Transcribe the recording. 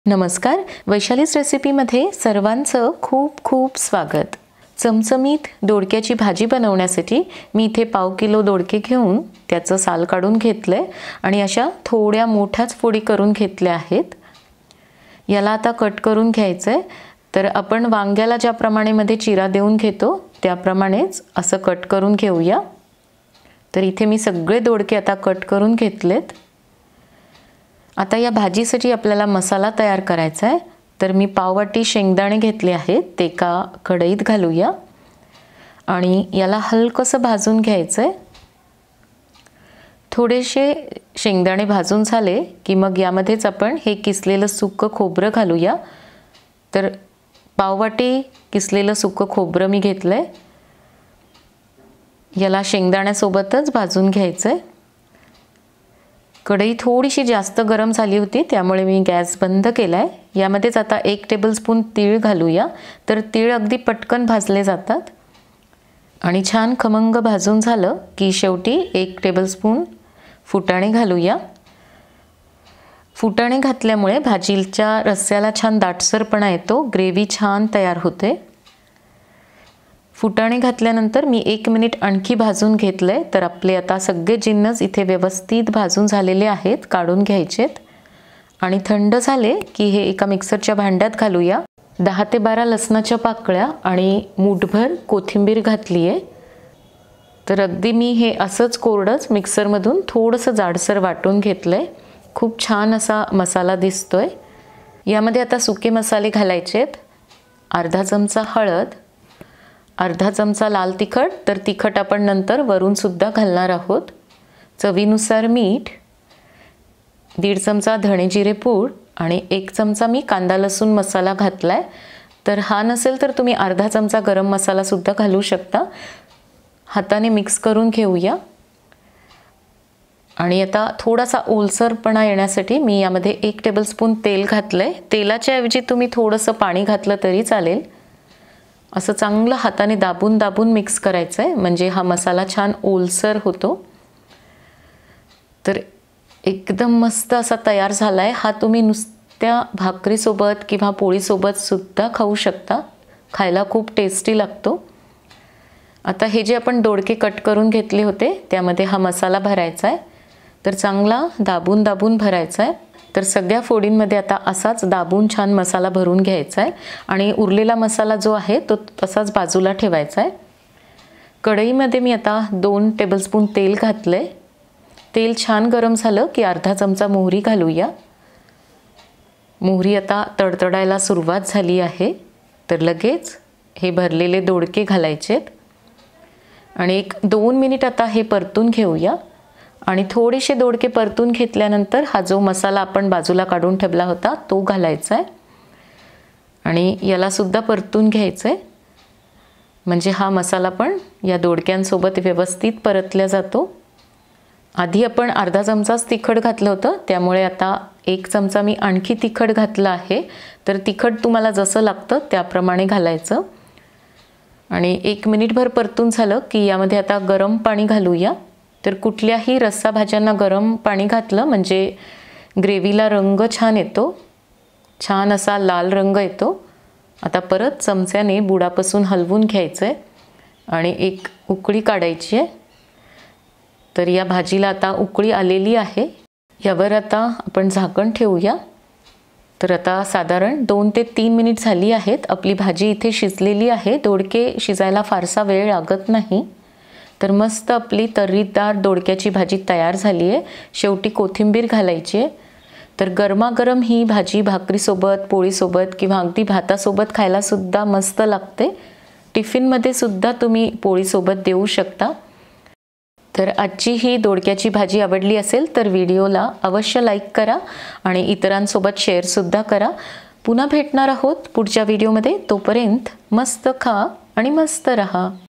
नमस्कार, वैशालीज रेसिपीमध्ये सर्वांचं खूप खूप स्वागत। चमचमीत दोडक्याची भाजी बनवण्यासाठी मी इथे पाव किलो दोडके घेऊन त्याचं साल काढून घेतले आणि अशा थोड्या मोठ्याच फोडी करून घेतल्या आहेत। याला आता कट करून घ्यायचंय। तर आपण वांग्याला ज्याप्रमाणे मध्ये चिरा देऊन घेतो त्याप्रमाणेच असं कट करून घेऊया। तर इथे मी सगळे दोडके आता कट करून घेतलेत। आता या भाजीसाठी आपल्याला मसाला तयार करायचा आहे। तर मी पाववाटी शेंगदाणे घेतले आहेत, ते एका कढईत घालूया आणि याला हलकसं भाजून घ्यायचं आहे। थोडेसे शेंगदाणे भाजून झाले की मग यामध्येच आपण हे किसलेलं सुक्क खोबरं घालूया। तर पाववाटी किसलेलं सुक्क खोबरं मी घेतलंय, याला शेंगदाण्यासोबतच भाजून घ्यायचं आहे। कढई थोडीशी जास्त गरम झाली होती त्यामुळे मी गॅस बंद केलाय। यामध्येच आता 1 टेबलस्पून तीळ घालूया। तर तीळ अगदी पटकन भाजले जातात आणि छान खमंग भाजून झालं की शेवटी 1 टेबलस्पून फुटाणे घालूया। फुटाणे घातल्यामुळे भाजीच्या रस्स्याला छान दाटसरपणा येतो, ग्रेव्ही छान तयार होते। फुटाणे घातल्यानंतर मी 1 मिनिट आणखी भाजून घेतले। तर आपले आता सगळे जिन्नस इथे व्यवस्थित भाजून झालेले आहेत, काढून घ्यायचेत आणि थंड झाले की हे एका मिक्सरच्या भांड्यात घालूया। 10 ते 12 लसणाच्या पाकळ्या आणि मूठभर कोथिंबीर घातली आहे। तर अगदी मी हे असंच कोरडंच मिक्सरमधून थोडंसं जाडसर वाटून घेतलंय। खूप छान असा मसाला दिसतोय। यामध्ये आता सुके मसाले घालायचेत। अर्धा चमचा हळद, अर्धा चमचा लाल तिखट, तर तिखट आपण नंतर वरून सुद्धा घालणार आहोत। चवीनुसार मीठ, 1.5 चमचा धणे जिरे पूड आणि 1 चमचा मी कांदा लसूण मसाला घातलाय। तर हा नसेल तर तुम्ही अर्धा चमचा गरम मसाला सुद्धा घालू शकता। हाताने मिक्स करून घेऊया आणि आता थोडासा ओलसरपणा येण्यासाठी मी यामध्ये 1 टेबलस्पून तेल घातलंय। तेलाच्या ऐवजी तुम्ही थोडंसं पाणी घातलं तरी चालेल। असं चांगलं हाताने दाबून दाबून मिक्स करायचं आहे, म्हणजे हा मसाला छान ओलसर होतो। तर एकदम मस्त असा तयार झालाय। हा तुम्ही नुसत्या भाकरीसोबत किंवा पोळीसोबत सुद्धा खाऊ शकता, खायला खूप टेस्टी लागतो। आता हे जे आपण दोडके कट करून घेतले होते त्यामध्ये हा मसाला भरायचा आहे। तर चांगला दाबून दाबून भरायचा आहे। तर सगळ्या फोडींमध्ये आता असाच दाबून छान मसाला भरून घ्यायचा आहे आणि उरलेला मसाला जो आहे तो तसाच बाजूला ठेवायचा आहे। कढईमध्ये मी आता 2 टेबलस्पून तेल घातलंय। तेल छान गरम झालं की अर्धा चमचा मोहरी घालूया। मोहरी आता तडतडायला सुरुवात झाली आहे। तर लगेच हे भरलेले दोडके घालायचेत आणि 1-2 मिनिट आता हे परतून घेऊया आणि थोडेसे दोडके परतून घेतल्यानंतर हा जो मसाला आपण बाजूला काढून ठेवला होता तो घालायचा आहे आणि याला सुद्धा परतून घ्यायचं आहे, म्हणजे हा मसाला पण या दोडक्यांसोबत व्यवस्थित परतला जातो। आधी आपण अर्धा चमचाच तिखट घातलं होतं, त्यामुळे आता 1 चमचा मी आणखी तिखट घातलं आहे। तर तिखट तुम्हाला जसं लागतं त्याप्रमाणे घालायचं आणि 1 मिनिटभर परतून झालं की यामध्ये आता गरम पाणी घालूया। तर कुठल्याही रस्सा भाज्यांना गरम पाणी घातलं म्हणजे ग्रेव्हीला रंग छान येतो, छान असा लाल रंग येतो। आता परत चमच्याने बुडापासून हलवून घ्यायचं आहे आणि 1 उकळी काढायची आहे। तर या भाजीला आता उकळी आलेली आहे। यावर आता आपण झाकण ठेवूया। तर आता साधारण 2 ते 3 मिनिट झाली आहेत। आपली भाजी इथे शिजलेली आहे। दोडके शिजायला फारसा वेळ लागत नाही। तर मस्त आपली तर्रीदार दोडक्याची भाजी तयार झाली आहे। शेवटी कोथिंबीर घालायची आहे। तर गरमागरम ही भाजी भाकरीसोबत, पोळीसोबत किंवा अगदी भातासोबत खायला सुद्धा मस्त लागते। टिफिनमध्ये सुद्धा तुम्ही पोळीसोबत देऊ शकता। तर आजची ही दोडक्याची भाजी आवडली असेल तर व्हिडिओला अवश्य लाईक करा आणि इतरांसोबत शेअर सुद्धा करा। पुन्हा भेटणार आहोत पुढच्या व्हिडिओमध्ये। तोपर्यंत मस्त खा आणि मस्त रहा।